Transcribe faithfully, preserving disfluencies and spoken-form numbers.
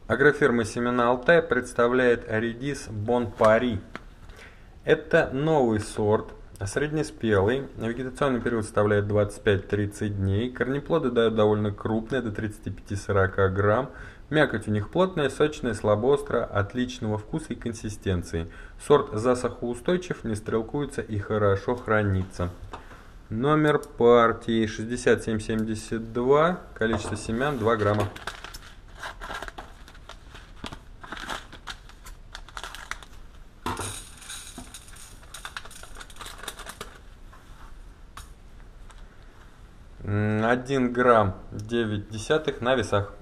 Агрофирма «Семена Алтай» представляет редис Бон Пари. Это новый сорт, среднеспелый, вегетационный период составляет двадцать пять тридцать дней, корнеплоды дают довольно крупные, до тридцати пяти сорока грамм, мякоть у них плотная, сочная, слабоострая, отличного вкуса и консистенции. Сорт засухоустойчив, не стрелкуется и хорошо хранится. Номер партии шестьдесят семь семьдесят два, количество семян два грамма. один грамм девять десятых на весах.